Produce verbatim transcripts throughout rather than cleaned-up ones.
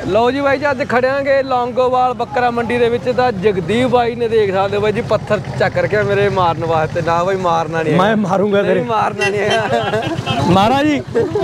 लो जी भाई जी अज खड़ियागे लौंगोवाल बकरा मंडी दे विच तां जगदीप भाई ने देख सकते हो भाई जी पत्थर चक रखे मेरे मारन वास्ते। ना भाई मारना नहीं, मैं मारूंगा तेरे, मारना नहीं है मारा जी।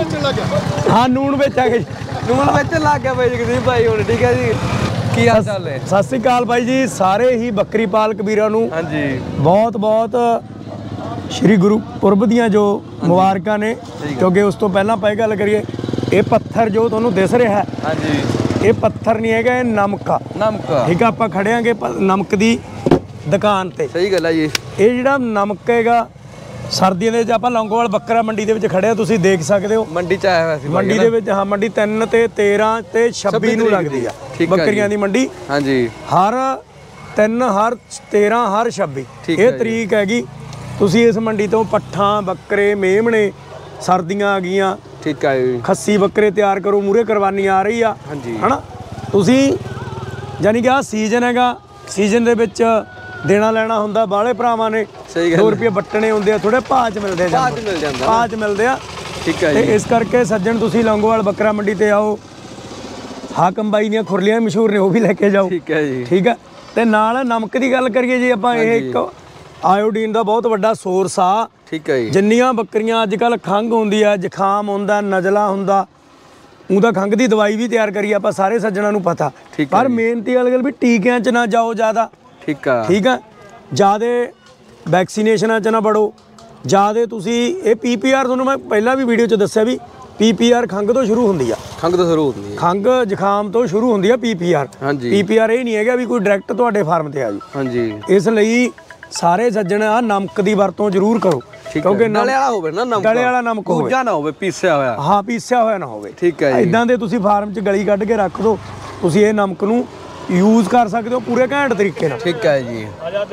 हाँ नून बेच आ गए, नून बेच लग गया भाई जगदीप भाई हुण। ठीक है जी, की हाल चाल है? सत श्री अकाल भाई जी सारे ही बकरी पालक वीरां नूं। हाँ जी बहुत बहुत श्री गुरु पुरब दियां जो मुबारकां ने, क्योंकि उस तो पहला ਆਪਾਂ ਗੱਲ करिए ये पत्थर जो ਤੁਹਾਨੂੰ दिस रहा है, हाँ जी ये पत्थर नहीं है, नमक आ नमक। ठीक है, ਆਪਾਂ खड़ियागे नमक की दुकान ते। सही गल है जी। ये ਜਿਹੜਾ ਨਮਕ ਹੈਗਾ ਸਰਦੀਆਂ ਦੇ ਵਿੱਚ ਆਪਾਂ ਲੌਂਗੋਵਾਲ ਬੱਕਰਾ ਮੰਡੀ ਦੇ ਵਿੱਚ ਖੜੇ ਆ, ਤੁਸੀਂ ਦੇਖ ਸਕਦੇ ਹੋ ਮੰਡੀ ਚ ਆਇਆ ਹੋਇਆ ਸੀ ਮੰਡੀ ਦੇ ਵਿੱਚ। ਹਾਂ ਮੰਡੀ ਤਿੰਨ ਤੇ ਤੇਰਾਂ ਤੇ ਛੱਬੀ ਨੂੰ ਲੱਗਦੀ ਆ ਬੱਕਰੀਆਂ ਦੀ ਮੰਡੀ। हाँ जी ਹਰ ਤਿੰਨ ਹਰ ਤੇਰਾਂ ਹਰ ਛੱਬੀ ਇਹ ਤਰੀਕ ਹੈਗੀ। ਤੁਸੀਂ ਇਸ ਮੰਡੀ ਤੋਂ ਪੱਠਾਂ ਬੱਕਰੇ ਮੇਮਣੇ ਸਰਦੀਆਂ ਆ ਗਈਆਂ, ठीक है, ਖੱਸੀ ਬੱਕਰੇ ਤਿਆਰ ਕਰੋ, ਮੂਰੇ ਕੁਰਬਾਨੀ ਆ ਰਹੀ ਆ ਹਨਾ। ਤੁਸੀਂ ਯਾਨੀ ਕਿ ਆ ਸੀਜ਼ਨ ਹੈਗਾ, ਸੀਜ਼ਨ ਦੇ ਵਿੱਚ ਦੇਣਾ ਲੈਣਾ ਹੁੰਦਾ ਬਾਹਲੇ ਭਰਾਵਾਂ ਨੇ। दो रुपये बट्टने होंगे थोड़े भाव च मिलते हैं, भाव च मिलते हैं। ठीक है, इस करके सज्जन तुसी लौंगोवाल बकरा मंडी ते आओ। हाकम बाई दी खुरलियां मशहूर ने, वो भी लेके जाओ। ठीक है जी। ठीक है, ते नाल नमक की गल करिए जी आपां, ये एक आयोडीन का बहुत बड़ा सोर्स आ। ठीक है, जिन्नियां बकरियां अजकल खंघ होंदी है, जुखाम होंदा, नजला होंदा, ਉਹਦਾ खंघ की दवाई भी तैयार करिए आपां सारे सज्जणा नूं पता। पर मेहनती वाली गल भी टीकियां च ना जाओ ज़्यादा। ठीक है, ठीक है, ज़्यादा वैक्सीनेशनां च ना बढ़ो ज़्यादा। तुसी ये पी पी आर तुहानूं मैं पहला भी वीडियो च दस्सिया भी पी पी आर खंघ तो शुरू होंदी आ। खंघ तो शुरू होंदी है, खंघ जुखाम तो शुरू होंदी आ पी पी आर। हाँ जी, पी पी आर ये नहीं है भी कोई डायरैक्ट तुहाडे फार्म ते आ जी। हाँ जी, इसलिए सारे सज्जण आ नमक की वरतों जरूर करो, क्योंकि गले वाला होवे ना नमक, गले वाला नमक होवे, दूजा ना होवे पीसिया होया। हाँ पीसिया होया ना होवे। ठीक है, इदां दे तुसी फार्म च गली कढ के रख दो, तुसी ये नमक नूं यूज कर सकते हो पूरे घैंट तरीके नाल। ठीक है जी,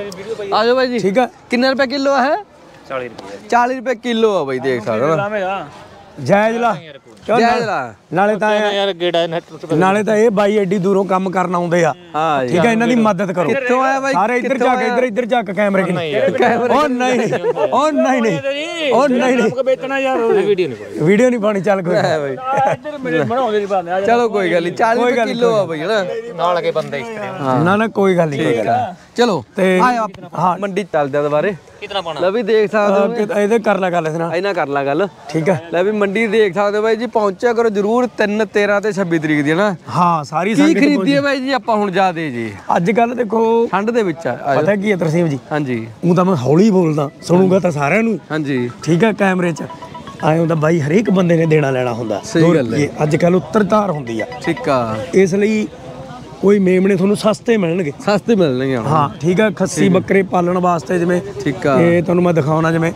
आ जाओ भाई जी। ठीक है, कितने रुपए किलो है? चालीस रुपए चालीस रुपए किलो है भाई, देख सकते हो। जायज ला जायज ला, नाले तां यार गेड़ा नाले तां ये बाई एडी दूरों काम करन आउंदे आ। हां ठीक है, इन्हां दी मदद करो। कित्थों आया भाई? सारे इधर जाके इधर इधर जाके कैमरे की ओ नहीं ओ नहीं नहीं ओ नहीं नहीं बेचना यार, वीडियो नहीं वीडियो नहीं पानी। चल कोई भाई इधर मेरे बनाओ दे बात, चलो कोई गल नहीं। चालीस रुपए किलो आ भाई है ना, नाल के बंदे इस तरह। ना ना कोई गल नहीं, कोई गल। चलो ते हां मंडी चलदे आ दोबारे। कितना पाना ले भी देख सकते हो, ਇਹਦੇ ਕਰ ਲੈ ਗੱਲ ਇਸ ਨਾਲ, ਇਹਨਾਂ ਕਰ ਲੈ ਗੱਲ। ਠੀਕ ਹੈ, ਲੈ ਵੀ ਮੰਡੀ ਦੇਖ ਸਕਦੇ ਹੋ ਬਾਈ ਜੀ, ਪਹੁੰਚਿਆ ਕਰੋ ਜਰੂਰ। ਤਿੰਨ ਤੇਰਾਂ ਤੇ ਛੱਬੀ ਤਰੀਕ ਦੀ ਹੈ ਨਾ। ਹਾਂ ਸਾਰੀ ਸੰਗਤ ਕੀ ਖਰੀਦੀ ਹੈ ਬਾਈ ਜੀ ਆਪਾਂ ਹੁਣ ਜਾਦੇ ਜੀ। ਅੱਜ ਕੱਲ ਦੇਖੋ ਠੰਡ ਦੇ ਵਿੱਚ ਆ, ਪਤਾ ਕੀ ਹੈ ਤਰਸੀਮ ਜੀ? ਹਾਂਜੀ, ਉਹ ਤਾਂ ਮੈਂ ਹੌਲੀ ਬੋਲਦਾ, ਸੁਣੂਗਾ ਤਾਂ ਸਾਰਿਆਂ ਨੂੰ। ਹਾਂਜੀ ਠੀਕ ਹੈ, ਕੈਮਰੇ 'ਚ ਆਏ ਹੁੰਦਾ ਬਾਈ, ਹਰੇਕ ਬੰਦੇ ਨੇ ਦੇਣਾ ਲੈਣਾ ਹੁੰਦਾ। ਸਹੀ ਗੱਲ ਹੈ, ਅੱਜ ਕੱਲ ਉੱਤਰਤਾਰ ਹੁੰਦੀ ਆ। ਠੀਕ ਆ, ਇਸ ਲਈ कोई मेमने थोनों सस्ते मिलणगे, सस्ते मिलणगे। हाँ ठीक है, खस्सी बकरे पालन वास्ते जिवें ठीक है, ये तुहानूं मैं दिखाउणा जिवें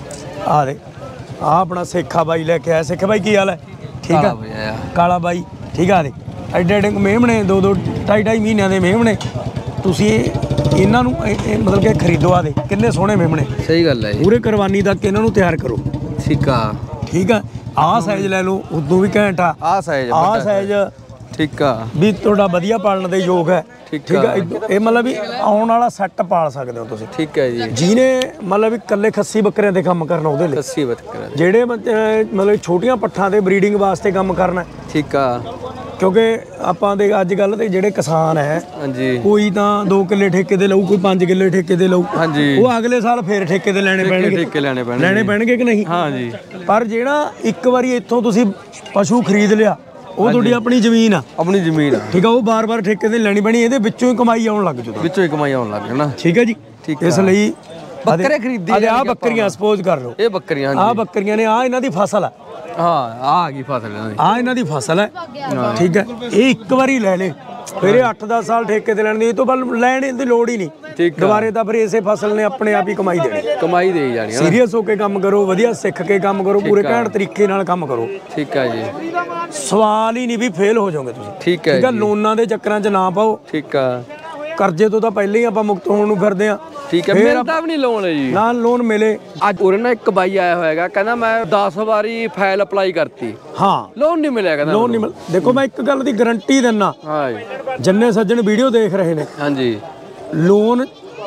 आ दे आ अपना सेखा बाई लेके आया। सेखा बाई की हाल है? ठीक है, काला बाई ठीक है। दे एडे एडे मेमने दो दो ढाई ढाई महीनों के मेमने, तुसीं इन्हां नूं मतलब कि खरीदो। आ दे किन्ने सोहणे मेमने। सही गल है, पूरे कुरबानी तक इन्हां नूं तैयार करो। ठीक है, ठीक है, आ साइज ले लो, उदों भी घैंट आ। आ साइज आ साइज ठीक है भी थोड़ा वधिया पालने के योग है। ठीक है, ये मतलब भी आने वाला सैट पाल सकते हो तुसीं। ठीक है जी, जिन्हें मतलब भी कल्ले खस्सी बकरियां दे काम करना, ਉਹਦੇ ਲਈ खस्सी बकरियां ਜਿਹੜੇ मतलब छोटियां पट्ठां ਦੇ ब्रीडिंग वास्ते काम करना। ठीक है, क्योंकि ਆਪਾਂ ਦੇ ਅੱਜ ਕੱਲ ਦੇ ਜਿਹੜੇ ਕਿਸਾਨ ਹੈ, ਹਾਂਜੀ ਕੋਈ ਤਾਂ दो ਕਿੱਲੇ ਠੇਕੇ ਤੇ ਲਊ, ਕੋਈ पाँच ਕਿੱਲੇ ਠੇਕੇ ਤੇ ਲਊ। ਹਾਂਜੀ, ਉਹ ਅਗਲੇ ਸਾਲ ਫੇਰ ਠੇਕੇ ਤੇ ਲੈਣੇ ਪੈਣਗੇ। ਠੇਕੇ ਲੈਣੇ ਪੈਣਗੇ ਲੈਣੇ ਪੈਣਗੇ ਕਿ ਨਹੀਂ? ਹਾਂਜੀ, ਪਰ ਜਿਹੜਾ ਇੱਕ ਵਾਰੀ ਇੱਥੋਂ ਤੁਸੀਂ ਪਸ਼ੂ ਖਰੀਦ ਲਿਆ, ਉਹ ਤੁਹਾਡੀ ਆਪਣੀ ਜ਼ਮੀਨ ਆ, ਆਪਣੀ ਜ਼ਮੀਨ ਆ। ਠੀਕ ਆ, ਉਹ ਬਾਰ-ਬਾਰ ਠੇਕੇ ਤੇ ਲੈਣੀ ਪੈਣੀ, ਇਹਦੇ ਵਿੱਚੋਂ ਹੀ ਕਮਾਈ ਆਉਣ ਲੱਗ ਜੂ, ਵਿੱਚੋਂ ਹੀ ਕਮਾਈ ਆਉਣ ਲੱਗ ਜਾਣਾ। ਠੀਕ ਹੈ ਜੀ, ਇਸ ਲਈ ਬੱਕਰੇ ਖਰੀਦੀ ਆ। ਆ ਬੱਕਰੀਆਂ ਸਪੋਜ਼ ਕਰ ਲਓ, ਇਹ ਬੱਕਰੀਆਂ ਆ ਬੱਕਰੀਆਂ ਨੇ, ਆ ਇਹਨਾਂ ਦੀ ਫਸਲ ਆ। ਹਾਂ ਆ ਗਈ ਫਸਲ ਇਹਨਾਂ ਦੀ, ਆ ਇਹਨਾਂ ਦੀ ਫਸਲ ਹੈ। ਠੀਕ ਹੈ, ਇਹ ਇੱਕ ਵਾਰੀ ਲੈ ਲੈ, ਫਿਰ ਇਹ ਅੱਠ ਦਸ ਸਾਲ ਠੇਕੇ ਤੇ ਲੈਣ ਦੀ, ਇਹ ਤੋਂ ਬਾਅਦ ਲੈਣ ਦੀ ਲੋੜ ਹੀ ਨਹੀਂ। ਦੁਬਾਰੇ ਤਾਂ ਫਿਰ ਇਸੇ ਫਸਲ ਨੇ ਆਪਣੇ ਆਪ ਹੀ ਕਮਾਈ ਦੇਣੀ, ਕਮਾਈ ਦੇ ਜਾਣੀ। ਸੀਰੀਅਸ ਹੋ ਕੇ ਕੰਮ ਕਰੋ, ਵਧੀਆ ਸਿੱਖ ਕੇ ਕੰਮ ਕਰੋ, ਪੂਰੇ ਘੈਂਟ ਤਰੀਕੇ ਨਾਲ ਕੰਮ ਕਰੋ। ਠੀਕ ਹੈ ਜੀ, ਸਵਾਲ ਹੀ ਨਹੀਂ ਵੀ ਫੇਲ ਹੋ ਜਾਓਗੇ ਤੁਸੀਂ। ਠੀਕ ਹੈ, ਠੀਕ ਹੈ, ਲੋਨਾਂ ਦੇ ਚੱਕਰਾਂ 'ਚ ਨਾ ਪਾਓ। ਠੀਕ ਆ, ਕਰਜ਼ੇ ਤੋਂ ਤਾਂ ਪਹਿਲਾਂ ਹੀ ਆਪਾਂ ਮੁਕਤ ਹੋਣ ਨੂੰ ਫਿਰਦੇ ਆ। ਠੀਕ ਹੈ, ਮਿਲਦਾ ਵੀ ਨਹੀਂ ਲੋਨ ਜੀ, ਨਾ ਲੋਨ ਮਿਲੇ। ਅੱਜ ਉਰੇ ਨਾ ਇੱਕ ਬਾਈ ਆਇਆ ਹੋਏਗਾ, ਕਹਿੰਦਾ ਮੈਂ ਦਸ ਵਾਰੀ ਫਾਈਲ ਅਪਲਾਈ ਕਰਤੀ। ਹਾਂ, ਲੋਨ ਨਹੀਂ ਮਿਲਿਆ, ਕਹਿੰਦਾ ਲੋਨ ਨਹੀਂ ਮਿਲ। ਦੇਖੋ ਮੈਂ ਇੱਕ ਗੱਲ ਦੀ ਗਰੰਟੀ ਦਿੰਨਾ, ਹਾਂ ਜਿੰਨੇ ਸੱਜਣ ਵੀਡੀਓ ਦੇਖ ਰਹੇ ਨੇ, ਹਾਂਜੀ ਲੋਨ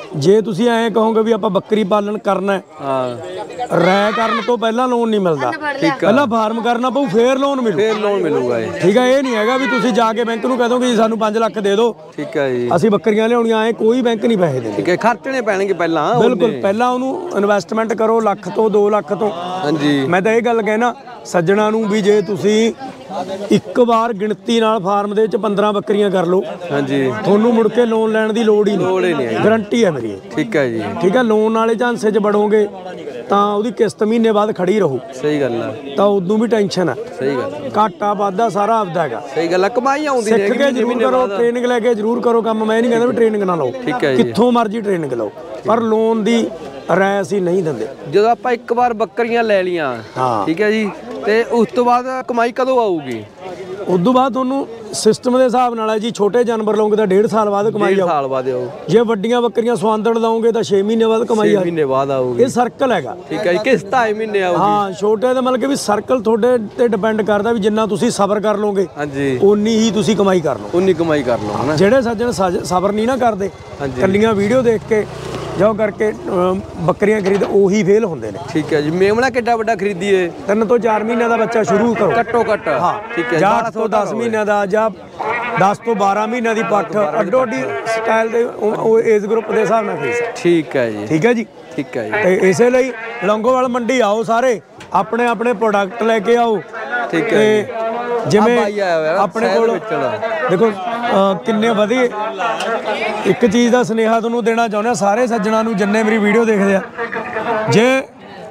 ਜੇ ਤੁਸੀਂ ਐਂ ਕਹੋਗੇ ਵੀ ਆਪਾਂ ਬੱਕਰੀ ਪਾਲਣ ਕਰਨਾ ਹਾਂ ਰਾਇ ਕਰਨ ਤੋਂ ਪਹਿਲਾਂ ਲੋਨ ਨਹੀਂ ਮਿਲਦਾ, ਪਹਿਲਾਂ ਫਾਰਮ ਕਰਨਾ ਪਊ ਫੇਰ ਲੋਨ ਮਿਲੂ, ਫੇਰ ਲੋਨ ਮਿਲੂਗਾ ਜੀ। ਠੀਕ ਹੈ, ਇਹ ਨਹੀਂ ਹੈਗਾ ਵੀ ਤੁਸੀਂ ਜਾ ਕੇ ਬੈਂਕ ਨੂੰ ਕਹਿ ਦੋਗੇ ਜੀ ਸਾਨੂੰ ਪੰਜ ਲੱਖ ਦੇ ਦਿਓ, ਠੀਕ ਹੈ ਜੀ, ਅਸੀਂ ਬੱਕਰੀਆਂ ਲਿਆਉਣੀਆਂ, ਐ ਕੋਈ ਬੈਂਕ ਨਹੀਂ ਪੈਸੇ ਦਿੰਦੇ। ਠੀਕ ਹੈ, ਖਰਚਣੇ ਪੈਣਗੇ ਪਹਿਲਾਂ। ਬਿਲਕੁਲ, ਪਹਿਲਾਂ ਉਹਨੂੰ ਇਨਵੈਸਟਮੈਂਟ ਕਰੋ ਲੱਖ ਤੋਂ ਦੋ ਲੱਖ ਤੋਂ। ਹਾਂਜੀ, ਮੈਂ ਤਾਂ ਇਹ ਗੱਲ ਕਹਿਣਾ ਸੱਜਣਾ ਨੂੰ ਵੀ ਜੇ ਤੁਸੀਂ ਇੱਕ ਵਾਰ ਗਿਣਤੀ ਨਾਲ ਫਾਰਮ ਦੇ ਵਿੱਚ ਪੰਦਰਾਂ ਬੱਕਰੀਆਂ ਕਰ ਲਓ, ਹਾਂਜੀ, ਤੁਹਾਨੂੰ ਮੁੜ ਕੇ ਲੋਨ ਲੈਣ ਦੀ ਲੋੜ ਹੀ ਨਹੀਂ, ਗਰੰਟੀ ਹੈ ਮੇਰੀ। ਠੀਕ ਹੈ ਜੀ, ਠੀਕ ਹੈ, ਲੋਨ ਵਾਲੇ ਝਾਂਸੇ 'ਚ ਵੜੋਗੇ ਤਾਂ ਉਹਦੀ ਕਿਸ਼ਤ ਮਹੀਨੇ ਬਾਅਦ ਖੜੀ ਰਹੂ। ਸਹੀ ਗੱਲ ਆ, ਤਾਂ ਉਦੋਂ ਵੀ ਟੈਨਸ਼ਨ ਹੈ। ਸਹੀ ਗੱਲ, ਘਾਟਾ ਵਾਧਾ ਸਾਰਾ ਆਪਦਾ ਹੈਗਾ। ਸਹੀ ਗੱਲ ਆ, ਕਮਾਈ ਆਉਂਦੀ ਸਿੱਖ ਕੇ ਜ਼ਰੂਰ ਕਰੋ, ਟ੍ਰੇਨਿੰਗ ਲੈ ਕੇ ਜ਼ਰੂਰ ਕਰੋ ਕੰਮ। ਮੈਂ ਨਹੀਂ ਕਹਿੰਦਾ ਵੀ ਟ੍ਰੇਨਿੰਗ ਨਾ ਲਓ, ਠੀਕ ਹੈ ਜੀ, ਕਿੱਥੋਂ ਮਰਜ਼ੀ ਟ੍ਰੇਨਿੰਗ ਲਓ, ਪਰ ਲੋਨ ਦੀ ਰਾਇ ਅਸੀਂ ਨਹੀਂ ਦਿੰਦੇ। ਜਦੋਂ ਆਪਾਂ ਇੱਕ ਵਾਰ ਬੱਕਰੀਆਂ ਲੈ ਲੀਆਂ, ਠੀਕ ਹੈ ਜੀ, ਤੇ ਉਸ ਤੋਂ ਬਾਅਦ ਕਮਾਈ ਕਦੋਂ ਆਊਗੀ? ਉਸ ਤੋਂ ਬਾਅਦ ਤੁਹਾਨੂੰ ਸਿਸਟਮ ਦੇ ਹਿਸਾਬ ਨਾਲ ਹੈ ਜੀ। ਛੋਟੇ ਜਾਨਵਰ ਲਓਗੇ ਤਾਂ ਡੇਢ ਸਾਲ ਬਾਅਦ ਕਮਾਈ ਆਊ, ਸਾਲ ਬਾਅਦ ਆਊ। ਜੇ ਵੱਡੀਆਂ ਬੱਕਰੀਆਂ ਸਵਾਂਦੜ ਲਾਓਗੇ ਤਾਂ ਛੇ ਮਹੀਨੇ ਬਾਅਦ ਕਮਾਈ ਆਊ, ਮਹੀਨੇ ਬਾਅਦ ਆਊਗੀ। ਇਹ ਸਰਕਲ ਹੈਗਾ। ਠੀਕ ਹੈ ਜੀ, ਕਿਸ ਢਾਈ ਮਹੀਨੇ ਆਊਗੀ। ਹਾਂ, ਛੋਟੇ ਦਾ ਮਤਲਬ ਕਿ ਵੀ ਸਰਕਲ ਤੁਹਾਡੇ ਤੇ ਡਿਪੈਂਡ ਕਰਦਾ ਵੀ ਜਿੰਨਾ ਤੁਸੀਂ ਸਬਰ ਕਰ ਲਓਗੇ, ਹਾਂਜੀ, ਓਨੀ ਹੀ ਤੁਸੀਂ ਕਮਾਈ ਕਰ ਲਓ, ਉਨੀ ਕਮਾਈ ਕਰ ਲਓ ਹਨਾ। ਜਿਹੜੇ ਸੱਜਣ ਸਬਰ ਨਹੀਂ ਨਾ ਕਰਦੇ, ਕੱਲੀਆਂ ਵੀਡੀਓ ਦੇਖ ਕੇ ਜੋ ਕਰਕੇ ਬੱਕਰੀਆਂ ਖਰੀਦ, ਉਹੀ ਫੇਲ ਹੁੰਦੇ ਨੇ। ਠੀਕ ਹੈ ਜੀ, ਮੇਮਣਾ ਕਿੱਡਾ ਵੱਡਾ ਖਰੀਦੀਏ? ਤਿੰਨ ਤੋਂ ਚਾਰ ਮਹੀਨਿਆਂ ਦਾ ਬੱਚਾ ਸ਼ੁਰੂ ਕਰੋ ਘੱਟੋ ਘੱਟ। ਹਾਂ, ਠੀਕ ਹੈ, ਜਾਂ ਅੱਠ ਤੋਂ ਦਸ ਮਹੀਨਿਆਂ ਦਾ, ਜਾਂ ਦਸ ਤੋਂ ਬਾਰਾਂ ਮਹੀਨਿਆਂ ਦੀ ਪੱਠ, ਅੱਡੋ ਅੱਡੀ ਸਟਾਈਲ ਦੇ ਉਹ ਏਜ ਗਰੁੱਪ ਦੇ ਹਿਸਾਬ ਨਾਲ ਖਰੀਦ। ਠੀਕ ਹੈ ਜੀ, ਠੀਕ ਹੈ ਜੀ, ਠੀਕ ਹੈ ਜੀ। ਤੇ ਇਸੇ ਲਈ ਲੌਂਗੋਵਾਲ ਮੰਡੀ ਆਓ, ਸਾਰੇ ਆਪਣੇ ਆਪਣੇ ਪ੍ਰੋਡਕਟ ਲੈ ਕੇ ਆਓ। ਠੀਕ ਹੈ, ਜਿਵੇਂ ਆਪਣੇ ਕੋਲ ਦੇਖੋ ਕਿੰਨੇ ਵਧੀਆ। ਇੱਕ ਚੀਜ਼ ਦਾ ਸੁਨੇਹਾ ਤੁਹਾਨੂੰ ਦੇਣਾ ਚਾਹੁੰਦਾ ਸਾਰੇ ਸੱਜਣਾ ਨੂੰ ਜਿੰਨੇ ਮੇਰੀ ਵੀਡੀਓ ਦੇਖਦੇ ਆ, ਜੇ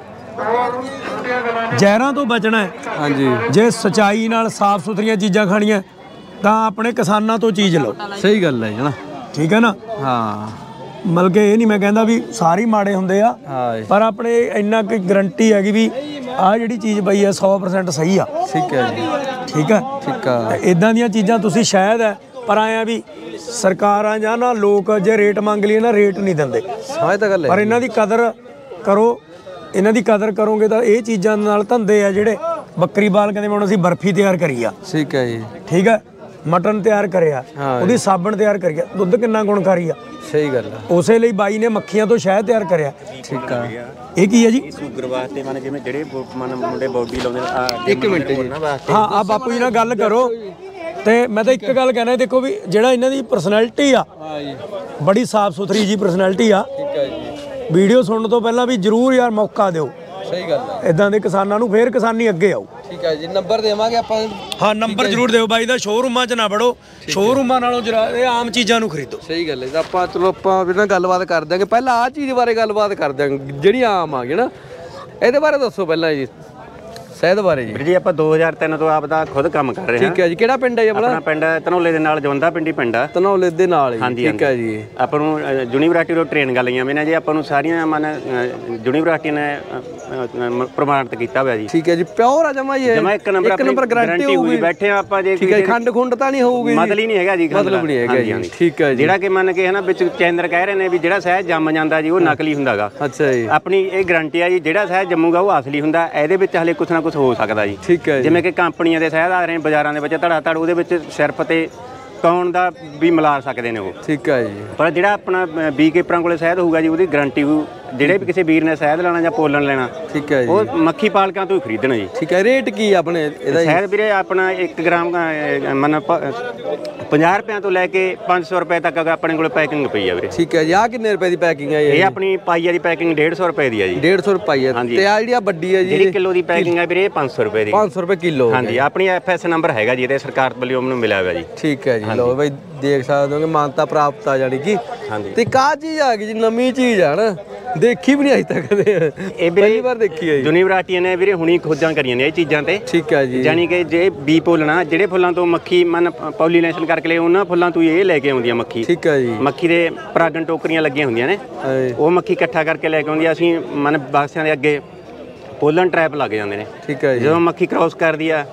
ਜ਼ਹਿਰਾਂ ਤੋਂ ਬਚਣਾ ਹੈ, ਹਾਂਜੀ, ਜੇ ਸਚਾਈ ਨਾਲ ਸਾਫ਼ ਸੁਥਰੀਆਂ ਚੀਜ਼ਾਂ ਖਾਣੀਆਂ ਤਾਂ ਆਪਣੇ ਕਿਸਾਨਾਂ ਤੋਂ ਚੀਜ਼ ਲਓ। ਸਹੀ ਗੱਲ ਹੈ ਨਾ, ਠੀਕ ਹੈ ਨਾ। ਹਾਂ, ਮਤਲਬ ਕਿ ਇਹ ਨਹੀਂ ਮੈਂ ਕਹਿੰਦਾ ਵੀ ਸਾਰੇ ਮਾੜੇ ਹੁੰਦੇ ਆ, ਪਰ ਆਪਣੇ ਇੰਨਾ ਕੋਈ ਗਰੰਟੀ ਹੈਗੀ ਵੀ ਆਹ ਜਿਹੜੀ ਚੀਜ਼ ਪਈ ਆ ਸੌ ਪਰਸੈਂਟ ਸਹੀ ਆ। ਠੀਕ ਹੈ ਜੀ, ਠੀਕ ਹੈ, ਠੀਕ ਆ। ਇਦਾਂ ਦੀਆਂ ਚੀਜ਼ਾਂ ਤੁਸੀਂ ਸ਼ਾਇਦ ਹੈ, ਪਰ ਆਇਆ ਵੀ ਸਰਕਾਰਾਂ ਜਾਂ ਨਾ ਲੋਕ ਜੇ ਰੇਟ ਮੰਗ ਲਈ ਨਾ, ਰੇਟ ਨਹੀਂ ਦਿੰਦੇ। ਸਮਝ ਤਾਂ ਗੱਲ ਹੈ, ਪਰ ਇਹਨਾਂ ਦੀ ਕਦਰ ਕਰੋ, ਇਹਨਾਂ ਦੀ ਕਦਰ ਕਰੋਗੇ ਤਾਂ ਇਹ ਚੀਜ਼ਾਂ ਨਾਲ ਧੰਦੇ ਆ ਜਿਹੜੇ ਬੱਕਰੀ ਪਾਲ ਕਹਿੰਦੇ ਹੁਣ ਅਸੀਂ ਬਰਫੀ ਤਿਆਰ ਕਰੀ ਆ। ਠੀਕ ਹੈ ਜੀ, ਠੀਕ ਹੈ, ਮਟਨ ਤਿਆਰ ਕਰਿਆ, ਉਹਦੀ ਸਾਬਣ ਤਿਆਰ ਕਰੀ ਆ, ਦੁੱਧ ਕਿੰਨਾ ਗੁਣਕਾਰੀ ਆ। ਸਹੀ ਗੱਲ ਆ, ਉਸੇ ਲਈ ਬਾਈ ਨੇ ਮੱਖੀਆਂ ਤੋਂ ਸ਼ਹਿਦ ਤਿਆਰ ਕਰਿਆ। ਠੀਕ ਆ, ਇਹ ਕੀ ਹੈ ਜੀ? ਸ਼ੂਗਰ ਵਾਸਤੇ, ਮਨ ਜਿਵੇਂ ਜਿਹੜੇ ਮੁੰਡੇ ਬੋਡੀ ਲਾਉਂਦੇ ਨੇ। ਇੱਕ ਮਿੰਟ ਜੀ, ਹਾਂ, ਆ ਬਾਪੂ ਜੀ ਨਾਲ ਗੱਲ ਕਰੋ। ਤੇ ਮੈਂ ਤਾਂ ਇੱਕ ਗੱਲ ਕਹਿਣਾ, ਦੇਖੋ ਵੀ ਜਿਹੜਾ ਇਹਨਾਂ ਦੀ ਪਰਸਨੈਲਿਟੀ ਆ, ਬੜੀ ਸਾਫ਼ ਸੁਥਰੀ ਜੀ ਪਰਸਨੈਲਿਟੀ ਆ। ਠੀਕ ਹੈ ਜੀ, ਵੀਡੀਓ ਸੁਣਨ ਤੋਂ ਪਹਿਲਾਂ ਵੀ ਜਰੂਰ ਯਾਰ ਮੌਕਾ ਦਿਓ। ਸਹੀ ਗੱਲ ਹੈ, ਇਦਾਂ ਦੇ ਕਿਸਾਨਾਂ ਨੂੰ ਫੇਰ ਕਿਸਾਨੀ ਅੱਗੇ ਆਊ। ਠੀਕ ਹੈ ਜੀ, ਨੰਬਰ ਦੇਵਾਂਗੇ ਆਪਾਂ। ਹਾਂ, ਨੰਬਰ ਜ਼ਰੂਰ ਦਿਓ ਬਾਈ ਦਾ। ਸ਼ੋਰੂਮਾਂ 'ਚ ਨਾ ਵੜੋ, ਸ਼ੋਰੂਮਾਂ ਨਾਲੋਂ ਜਰਾ ਇਹ ਆਮ ਚੀਜ਼ਾਂ ਨੂੰ ਖਰੀਦੋ। ਸਹੀ ਗੱਲ ਹੈ, ਆਪਾਂ ਚਲੋ ਆਪਾਂ ਵੀ ਨਾ ਗੱਲਬਾਤ ਕਰ ਦਿਆਂਗੇ। ਪਹਿਲਾਂ ਆਹ ਚੀਜ਼ ਬਾਰੇ ਗੱਲਬਾਤ ਕਰ ਦਿਆਂਗੇ ਜਿਹੜੀ ਆਮ ਆ ਗਈ ਨਾ, ਇਹਦੇ ਬਾਰੇ ਦੱਸੋ ਪਹਿਲਾਂ ਜੀ, ਸ਼ਹਿਦ ਬਾਰੇ ਜੀ। ਜੀ ਆਪਾਂ ਦੋ ਹਜ਼ਾਰ ਤਿੰਨ ਤੋਂ ਆਪ ਦਾ ਖੁਦ ਕੰਮ ਕਰ ਰਹੇ ਹਾਂ। ਠੀਕ ਹੈ ਜੀ, ਕਿਹੜਾ ਪਿੰਡ ਹੈ ਜੀ ਆਪਣਾ? ਆਪਣਾ ਪਿੰਡ ਧਨੌਲੇ ਦੇ ਨਾਲ ਜਵੰਦਾ ਪਿੰਡੀ ਪਿੰਡ ਆ। ਧਨੌਲੇ ਦੇ ਨਾਲ ਹੀ, ਠੀਕ ਹੈ ਜੀ। ਆਪਾਂ ਨੂੰ ਯੂਨੀਵਰਸਿਟੀ ਤੋਂ ਟ੍ਰੇਨਿੰਗਾਂ ਲਈਆਂ ਮੈਨੇ ਜੀ, ਆਪਾਂ ਨੂੰ ਸਾਰੀਆਂ ਮਨ ਯੂਨੀਵਰਸਿਟੀ ਨੇ ਪ੍ਰਮਾਣਿਤ ਕੀਤਾ ਹੋਇਆ ਜੀ। ਠੀਕ ਹੈ ਜੀ, ਪਿਓਰ ਆ ਜਮਾ ਜੀ, ਜਮਾ ਇੱਕ ਨੰਬਰ, ਇੱਕ ਨੰਬਰ ਗਾਰੰਟੀ ਹੋਊਗੀ। ਬੈਠੇ ਆ ਆਪਾਂ ਜੇ ਠੀਕ ਹੈ, ਖੰਡ ਖੁੰਡ ਤਾਂ ਨਹੀਂ ਹੋਊਗੀ, ਮਤਲਬ ਹੀ ਨਹੀਂ ਹੈਗਾ ਜੀ, ਮਤਲਬ ਨਹੀਂ ਹੈਗਾ ਜੀ। ਠੀਕ ਹੈ ਜੀ, ਜਿਹੜਾ ਕਿ ਮੰਨ ਕੇ ਹੈ ਨਾ ਵਿੱਚ ਚੈਨਰ ਕਹਿ ਰਹੇ ਨੇ ਵੀ ਜਿਹੜਾ ਸ਼ਹਿਦ ਜੰਮ ਜਾਂਦਾ ਜੀ ਉਹ ਨਕਲੀ ਹੁੰਦਾਗਾ। ਅੱਛਾ ਜੀ, ਆਪਣੀ ਇਹ ਗਾਰੰਟੀ ਆ ਜੀ, ਜਿਹੜਾ ਸ਼ਹਿਦ ਜੰਮੂਗਾ ਉਹ ਅਸਲੀ ਹੁੰਦਾ। ਇਹਦੇ ਵਿੱਚ ਹਲੇ ਕੁਛ ਨਾ ਕੁਛ ਹੋ ਸਕਦਾ ਜੀ। ਠੀਕ ਹੈ, ਜਿਵੇਂ ਕਿ ਕੰਪਨੀਆਂ ਦੇ ਸ਼ਹਿਦ ਆ ਰਹੇ ਬਾਜ਼ਾਰਾਂ ਦੇ ਵਿੱਚ ਧੜਾ ਧੜ, ਉਹਦੇ ਵਿੱਚ ਸਿਰਫ ਤੇ ਕੌਣ ਦਾ ਵੀ ਮਿਲਾ ਸਕਦੇ ਨੇ ਉਹ। ਠੀਕ ਹੈ ਜੀ, ਪਰ ਜਿਹੜਾ ਆਪਣਾ ਬੀ ਕੀਪਰਾਂ ਕੋਲੇ ਸ਼ਹਿਦ ਹੋਊਗਾ ਜੀ, ਉਹਦੀ ਗਾਰੰਟੀ ਹੋਊ। ਜਿਹੜੇ ਵੀ ਕਿਸੇ ਵੀਰ ਨੇ ਸ਼ਹਿਦ ਲੈਣਾ ਜਾਂ ਪੋਲਣ ਲੈਣਾ, ਠੀਕ ਹੈ ਜੀ, ਉਹ ਮੱਖੀ ਪਾਲਕਾਂ ਤੋਂ ਹੀ ਖਰੀਦਣਾ ਜੀ। ਠੀਕ ਹੈ, ਰੇਟ ਕੀ ਆਪਣੇ ਇਹਦਾ? ਸ਼ਹਿਦ ਵੀਰੇ ਆਪਣਾ ਇੱਕ ਗ੍ਰਾਮ ਮਨ ਪੰਜਾਹ ਰੁਪਏ ਤੋਂ ਲੈ ਕੇ ਪੰਜ ਸੌ ਰੁਪਏ ਤੱਕ ਆਪਣੇ ਕੋਲ ਪੈਕਿੰਗ ਪਈ ਆ ਵੀਰੇ। ਠੀਕ ਹੈ ਜੀ, ਆਹ ਕਿੰਨੇ ਰੁਪਏ ਦੀ ਪੈਕਿੰਗ ਹੈ? ਇਹ ਆਪਣੀ ਪਾਈਆ ਦੀ ਪੈਕਿੰਗ ਡੇਢ ਸੌ ਰੁਪਏ ਦੀ ਆ ਜੀ। ਡੇਢ ਸੌ ਰੁਪਏ ਹੈ। ਤੇ ਆ ਜਿਹੜੀ ਵੱਡੀ ਹੈ ਜੀ, ਜਿਹੜੀ ਕਿਲੋ ਦੀ ਪੈਕਿੰਗ ਹੈ ਵੀਰੇ, ਇਹ ਪੰਜ ਸੌ ਰੁਪਏ ਦੀ। ਪੰਜ ਸੌ ਰੁਪਏ ਕਿਲੋ। ਹਾਂਜੀ, ਆਪਣੀ ਐਫ ਐਸ ਨੰਬਰ ਹੈਗਾ ਜੀ, ਇਹਦੇ ਸਰਕਾਰ ਵੱਲੋਂ ਮੈਨੂੰ ਮਿਲਿਆ ਹੋਇਆ ਜੀ। ਠੀਕ ਹੈ ਜੀ, ਲਓ ਬਈ ਦੇਖ ਸਕਦੇ ਹੋ ਕਿ ਮਾਨਤਾ ਪ੍ਰਾਪਤ ਆ ਜਾਣੀ ਕਿ। ਹਾਂਜੀ, ਤੇ ਕਾ ਚੀਜ਼ ਆ ਗਈ ਜੀ, ਨਵੀਂ ਚੀਜ਼ ਆ ਨਾ, ਦੇਖੀ ਵੀ ਨਹੀਂ ਅਜੇ ਤੱਕ ਕਦੇ, ਇਹ ਪਹਿਲੀ ਵਾਰ ਦੇਖੀ ਹੈ ਜੀ। ਯੂਨੀਵਰਸਿਟੀ ਨੇ ਵੀਰੇ ਹੁਣੀ ਖੋਜਾਂ ਕਰੀਆਂ ਨੇ ਇਹ ਚੀਜ਼ਾਂ ਤੇ। ਠੀਕ ਹੈ ਜੀ, ਜਾਨੀ ਕਿ ਜੇ ਬੀ ਪੋਲਣਾ, ਜਿਹੜੇ ਫੁੱਲਾਂ ਤੋਂ ਮੱਖੀ ਮਨ ਪੋਲੀਨੇਸ਼ਨ ਕਰਕੇ ਲੈ, ਉਹਨਾਂ ਫੁੱਲਾਂ ਤੋਂ ਇਹ ਲੈ ਕੇ ਆਉਂਦੀ ਆ ਮੱਖੀ। ਠੀਕ ਹੈ ਜੀ, ਮੱਖੀ ਦੇ ਪਰਾਗਣ ਟੋਕਰੀਆਂ ਲੱਗੀਆਂ ਹੁੰਦੀਆਂ ਨੇ, ਉਹ ਮੱਖੀ ਇਕੱਠਾ ਕਰਕੇ ਲੈ ਕੇ ਆਉਂਦੀ ਆ। ਅਸੀਂ ਮਨ ਬਾਕਸਿਆਂ ਦੇ ਅੱਗੇ ਪੋਲਨ ਟਰੈਪ ਲੱਗ ਜਾਂਦੇ ਨੇ। ਠੀਕ ਹੈ ਜੀ, ਜਦੋਂ ਮੱਖੀ ਕ੍ਰਾਸ ਕਰਦੀ ਆ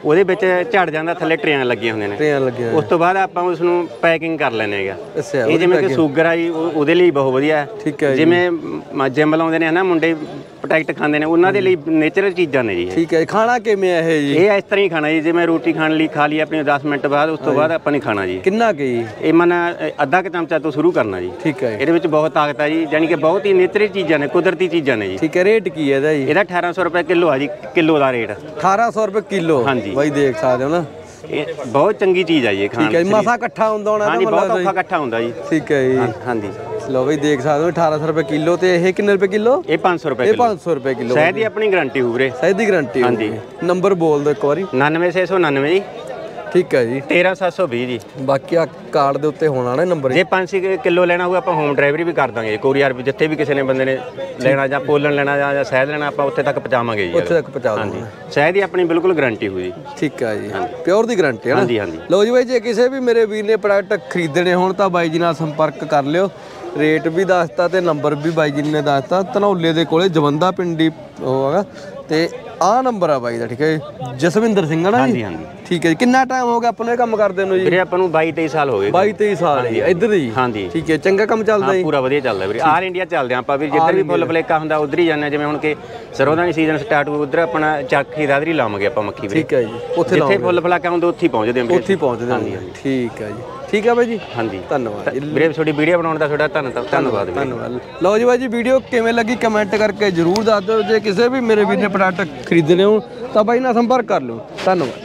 ਉਹਦੇ ਵਿੱਚ ਝੜ ਜਾਂਦਾ, ਥੱਲੇ ਟਰੇਆਂ ਲੱਗੀਆਂ ਹੁੰਦੀਆਂ ਨੇ। ਟਰੇਆਂ ਲੱਗੀਆਂ ਉਸ ਤੋਂ ਬਾਅਦ ਆਪਾਂ ਉਸ ਨੂੰ ਪੈਕਿੰਗ ਕਰ ਲੈਂਦੇ ਹੈਗਾ। ਅੱਛਾ, ਇਹ ਜਿਵੇਂ ਕਿ ਸ਼ੂਗਰ ਆ ਜੀ, ਉਹਦੇ ਲਈ ਬਹੁਤ ਵਧੀਆ ਹੈ। ਠੀਕ ਹੈ। ਜਿਵੇਂ ਜਿਮ ਲਾਉਂਦੇ ਨੇ ਹਨਾ ਮੁੰਡੇ, ਪ੍ਰੋਟੈਕਟ ਖਾਂਦੇ ਨੇ, ਉਹਨਾਂ ਦੇ ਲਈ ਨੇਚਰਲ ਚੀਜ਼ਾਂ ਨੇ ਜੀ। ਠੀਕ ਹੈ। ਖਾਣਾ ਕਿਵੇਂ ਹੈ ਇਹ ਜੀ? ਇਹ ਇਸ ਤਰ੍ਹਾਂ ਹੀ ਖਾਣਾ ਜੀ, ਜਿਵੇਂ ਰੋਟੀ ਖਾਣ ਲਈ ਖਾ ਲਈ ਆਪਣੀ ਦਸ ਮਿੰਟ ਬਾਅਦ, ਉਸ ਤੋਂ ਬਾਅਦ ਆਪਾਂ ਨਹੀਂ ਖਾਣਾ ਜੀ। ਕਿੰਨਾ ਕੁ ਜੀ? ਇਹ ਮਨ ਅੱਧਾ ਕੁ ਚਮਚਾ ਤੋਂ ਸ਼ੁਰੂ ਕਰਨਾ ਜੀ। ਠੀਕ ਹੈ। ਇਹਦੇ ਵਿੱਚ ਬਹੁਤ ਤਾਕਤ ਹੈ ਜੀ, ਯਾਨੀ ਕਿ ਬਹੁਤ ਹੀ ਨੇਚਰਲ ਚੀਜ਼ਾਂ ਨੇ, ਕੁਦਰਤੀ ਚੀਜ਼ਾਂ ਨੇ ਜੀ। ਠੀਕ ਹੈ। ਰੇਟ ਕੀ ਹੈ ਇਹਦਾ ਜੀ? ਇਹਦਾ ਅਠਾਰਾਂ ਸੌ ਰੁਪਏ ਕਿਲੋ ਆ ਜੀ, ਕਿਲੋ ਦਾ ਰੇਟ ਅਠਾਰਾਂ ਸੌ ਰੁਪਏ ਕਿਲੋ। ਹਾਂਜੀ ਬਾਈ ਦੇਖ ਸਕਦੇ ਹੋ ਨਾ, ਇਹ ਬਹੁਤ ਚੰਗੀ ਚੀਜ਼ ਆ ਜੀ ਖਾਣ। ਠੀਕ ਹੈ। ਮਸਾ ਇਕੱਠਾ ਹੁੰਦਾ ਹੋਣਾ? ਹਾਂਜੀ, ਬਹੁਤ ਔਖਾ ਇਕੱਠਾ ਹੁੰਦਾ ਜੀ। ਠੀਕ ਹੈ ਜੀ। ਹਾਂਜੀ ਲਓ ਬਈ ਦੇਖ ਸਕਦੇ ਹੋ ਅਠਾਰਾਂ ਸੌ ਰੁਪਏ ਕਿਲੋ। ਤੇ ਇਹ ਕਿੰਨੇ ਰੁਪਏ ਕਿਲੋ? ਇਹ ਪੰਜ ਸੌ ਰੁਪਏ ਇਹ ਕਿਲੋ। ਪੰਜ ਸੌ ਰੁਪਏ ਕਿਲੋ। ਸ਼ਾਇਦ ਹੀ ਆਪਣੀ ਗਾਰੰਟੀ ਹੋਊ ਵੀਰੇ। ਸ਼ਾਇਦ ਦੀ ਗਾਰੰਟੀ। ਹਾਂਜੀ। ਨੰਬਰ ਬੋਲ ਦਿਓ ਇੱਕ ਵਾਰੀ। ਉਨਾਨਵੇਂ ਛੇ ਸੌ ਉਨਾਨਵੇਂ ਜੀ। ਠੀਕ ਹੈ ਜੀ। ਤੇਰਾਂ ਸੱਤ ਸੌ ਵੀਹ ਜੀ। ਬਾਕੀ ਆ ਕਾਰਡ ਦੇ ਉੱਤੇ ਹੋਣਾ ਨਾ ਨੰਬਰ। ਜੇ ਪੰਜ ਛੇ ਕਿਲੋ ਲੈਣਾ ਹੋਊਗਾ ਆਪਾਂ ਹੋਮ ਡਿਲੀਵਰੀ ਵੀ ਕਰ ਦਾਂਗੇ, ਕੋਰੀਅਰ ਵੀ, ਜਿੱਥੇ ਵੀ ਕਿਸੇ ਨੇ ਬੰਦੇ ਨੇ ਲੈਣਾ ਜਾਂ ਪੋਲਣ ਲੈਣਾ ਜਾਂ ਜਾਂ ਸ਼ਹਿਦ ਲੈਣਾ, ਆਪਾਂ ਉੱਥੇ ਤੱਕ ਪਹੁੰਚਾਵਾਂਗੇ ਜੀ। ਉੱਥੇ ਤੱਕ ਪਹੁੰਚਾ ਦਾਂਗੇ। ਸ਼ਾਇਦ ਹੀ ਆਪਣੀ ਬਿਲਕੁਲ ਗਾਰੰਟੀ ਹੋਊ ਜੀ। ਠੀਕ ਹੈ ਜੀ। ਪਿਓਰ ਦੀ ਗਾਰੰਟੀ ਹੈ ਨਾ? ਹਾਂਜੀ ਹਾਂਜੀ। ਲਓ ਜੀ ਬਾਈ, ਜੇ ਕਿਸੇ ਵੀ ਮੇਰੇ ਵੀਰ ਨੇ ਪ੍ਰੋਡਕਟ ਖਰੀਦਣੇ ਹੋਣ ਤਾਂ ਬਾਈ ਜੀ ਨਾਲ ਸੰਪਰਕ ਕਰ ਲਿਓ। ਰੇਟ ਵੀ ਦੱਸਤਾ ਤੇ ਨੰਬਰ ਵੀ ਬਾਈ ਜੀ ਨੇ ਦੱਸਤਾ। ਧਨੌਲੇ ਦੇ ਕੋਲੇ ਜਵੰਦਾ ਪਿੰਡੀ ਉਹ ਹੈਗਾ ਤੇ ਆਹ ਨੰਬਰ ਆ ਬਾਈ ਦਾ। ਠੀਕ ਹੈ। ਜਸਵਿੰਦਰ ਸਿੰਘ ਹੈ ਨਾ ਜੀ? ਹਾਂਜੀ ਹਾਂਜੀ। ਠੀਕ ਹੈ ਜੀ। ਕਿੰਨਾ ਟਾਈਮ ਹੋ ਗਿਆ ਆਪਾਂ ਨੂੰ ਇਹ ਕੰਮ ਕਰਦੇ ਨੂੰ ਜੀ? ਵੀਰੇ ਆਪਾਂ ਨੂੰ ਬਾਈ ਤੇਈ ਸਾਲ ਹੋ ਗਏ। ਬਾਈ ਤੇਈ ਸਾਲ ਜੀ ਇੱਧਰ ਜੀ? ਹਾਂਜੀ। ਠੀਕ ਹੈ। ਚੰਗਾ ਕੰਮ ਚੱਲਦਾ ਜੀ? ਪੂਰਾ ਵਧੀਆ ਚੱਲਦਾ ਵੀਰੇ। ਆਲ ਇੰਡੀਆ ਚੱਲਦੇ ਆਪਾਂ ਵੀ, ਜਿੱਧਰ ਵੀ ਫੁੱਲ ਫਲੇਕਾ ਹੁੰਦਾ ਉਧਰ ਹੀ ਜਾਂਦੇ। ਜਿਵੇਂ ਹੁਣ ਕਿ ਸਰੋਂ ਦਾ ਸੀਜ਼ਨ ਸਟਾਰਟ ਹੋ, ਉਧਰ ਆਪਣਾ ਚੱਕੀ ਦਾਦਰੀ ਲਾਵਾਂਗੇ ਆਪਾਂ ਮੱਕੀ ਵੀਰੇ। ਠੀਕ ਹੈ ਜੀ। ਉੱਥੇ ਜਿੱਥੇ ਫੁੱਲ ਫਲਾਕਾ ਹੁੰਦਾ ਉੱਥੇ ਹੀ ਪਹੁੰਚਦੇ ਆਂ ਵੀਰੇ। ਉੱਥੇ ਹੀ ਪਹੁੰਚਦੇ ਹਾਂ। ਠੀਕ ਹੈ ਜੀ। ਠੀਕ ਹੈ ਬਾਈ ਜੀ। ਹਾਂਜੀ ਧੰਨਵਾਦ ਵੀਰੇ, ਤੁਹਾਡੀ ਵੀਡੀਓ ਬਣਾਉਣ ਦਾ ਤੁਹਾਡਾ ਧੰਨਵਾਦ। ਧੰਨਵਾਦ ਧੰਨਵਾਦ। ਲਓ ਜੀ ਬਾਈ ਜੀ, ਵੀਡੀਓ ਕਿਵੇਂ ਲੱਗੀ ਕਮੈਂਟ ਕਰਕੇ ਜਰੂਰ ਦੱਸ ਦਿਓ। ਜੇ ਕਿਸੇ ਵੀ ਮੇਰੇ ਵੀਰ ਨੇ ਪ੍ਰੋਡਕਟ ਖਰੀਦਣੇ ਹੋ ਤਾਂ ਬਾਈ ਨਾਲ ਸੰਪਰਕ ਕਰ ਲਿਓ। ਧੰਨਵਾਦ।